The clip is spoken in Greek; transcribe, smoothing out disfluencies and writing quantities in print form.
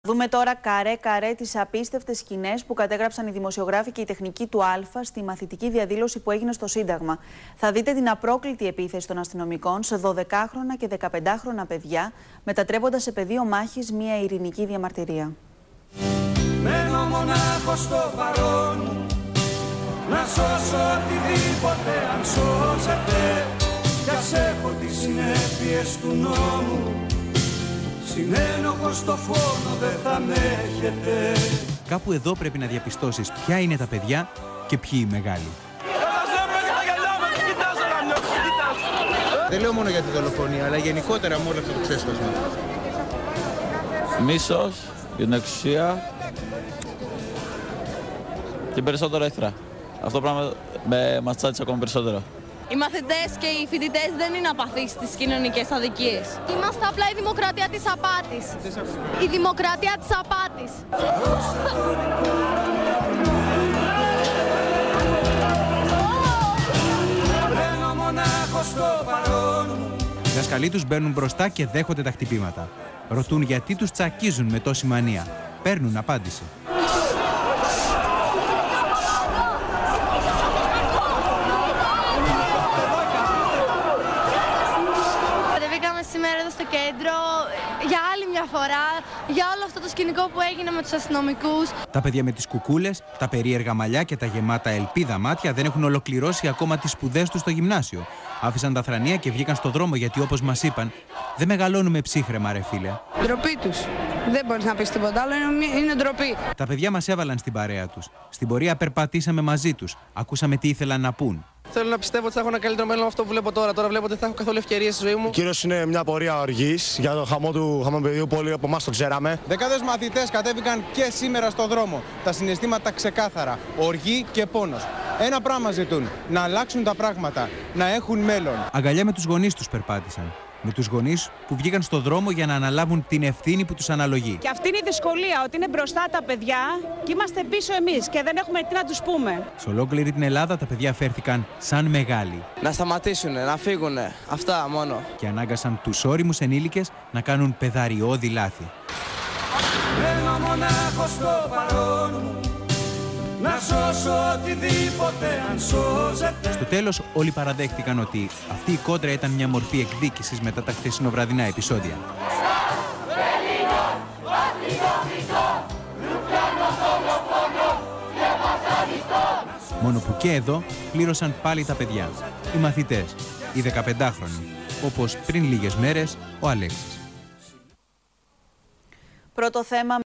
Δούμε τώρα καρέ-καρέ τις απίστευτες σκηνές που κατέγραψαν οι δημοσιογράφοι και η τεχνική του Α στη μαθητική διαδήλωση που έγινε στο Σύνταγμα. Θα δείτε την απρόκλητη επίθεση των αστυνομικών σε 12χρονα και 15χρονα παιδιά, μετατρέποντας σε πεδίο μάχης μια ειρηνική διαμαρτυρία. Μένω μονάχος στο παρόν, να σώσω οτιδήποτε αν σώζεται, κι ας έχω τις συνέπειες του νόμου. Συνένοχος στο φόνο δεν θα με έχετε. Κάπου εδώ πρέπει να διαπιστώσεις ποια είναι τα παιδιά και ποιοι οι μεγάλοι. Δεν λέω μόνο για τη δολοφονία, αλλά γενικότερα με όλο αυτό το ξέσπασμα. Μίσος, για την εξουσία και περισσότερο ήθρα. Αυτό πράγμα με μας τσάτισε ακόμα περισσότερο. Οι μαθητές και οι φοιτητές δεν είναι απαθείς στις κοινωνικές αδικίες. Είμαστε απλά η δημοκρατία της απάτης. Η δημοκρατία της απάτης. Οι δασκαλοί τους μπαίνουν μπροστά και δέχονται τα χτυπήματα. Ρωτούν γιατί τους τσακίζουν με τόση μανία. Παίρνουν απάντηση. Σήμερα εδώ στο κέντρο, για άλλη μια φορά, για όλο αυτό το σκηνικό που έγινε με τους αστυνομικούς. Τα παιδιά με τις κουκούλες, τα περίεργα μαλλιά και τα γεμάτα ελπίδα μάτια δεν έχουν ολοκληρώσει ακόμα τις σπουδές τους στο γυμνάσιο. Άφησαν τα θρανία και βγήκαν στο δρόμο γιατί, όπως μας είπαν, δεν μεγαλώνουμε ψύχρεμα, ρε φίλε. Ντροπή τους. Δεν μπορείς να πεις τίποτα άλλο, είναι ντροπή. Τα παιδιά μας έβαλαν στην παρέα τους. Στην πορεία περπατήσαμε μαζί τους. Ακούσαμε τι ήθελαν να πούν. Θέλω να πιστεύω ότι θα έχω ένα καλύτερο μέλλον από αυτό που βλέπω τώρα. Τώρα βλέπω ότι δεν θα έχω καθόλου ευκαιρίες στη ζωή μου. Κυρίως είναι μια πορεία οργής για το χαμό του χαμοπεδίου που όλοι από εμάς το ξέραμε. Δεκάδες μαθητές κατέβηκαν και σήμερα στο δρόμο. Τα συναισθήματα ξεκάθαρα. Οργή και πόνος. Ένα πράγμα ζητούν. Να αλλάξουν τα πράγματα. Να έχουν μέλλον. Αγκαλιά με τους γονείς τους περπάτησαν. Με τους γονείς που βγήκαν στο δρόμο για να αναλάβουν την ευθύνη που τους αναλογεί. Και αυτή είναι η δυσκολία, ότι είναι μπροστά τα παιδιά και είμαστε πίσω εμείς και δεν έχουμε τι να τους πούμε. Σε ολόκληρη την Ελλάδα τα παιδιά φέρθηκαν σαν μεγάλοι. Να σταματήσουνε, να φύγουνε. Αυτά μόνο. Και ανάγκασαν τους ώριμους ενήλικες να κάνουν παιδαριώδη λάθη. Μένω μονάχος στο παρόν, να σώσω οτιδήποτε αν σώζεται. Στο τέλος όλοι παραδέχτηκαν ότι αυτή η κόντρα ήταν μια μορφή εκδίκησης μετά τα χθεσινοβραδινά επεισόδια. Μόνο που και εδώ πλήρωσαν πάλι τα παιδιά, οι μαθητές, οι 15χρονοι, όπως πριν λίγες μέρες ο Αλέξης. Πρώτο θέμα.